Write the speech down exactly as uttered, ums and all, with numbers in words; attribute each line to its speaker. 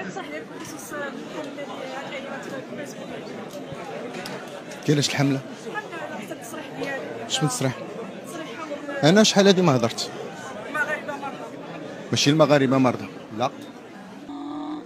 Speaker 1: صح لك بخصوص الحمله ديال الكلمات في الفيسبوك.
Speaker 2: كايناش الحمله؟
Speaker 1: الحمله على حسب التصريح ديالي.
Speaker 2: اش من تصريح؟
Speaker 1: تصريحهم
Speaker 2: انا شحال هادي ما هضرت.
Speaker 1: المغاربه مرضى.
Speaker 2: ماشي المغاربه مرضى، لا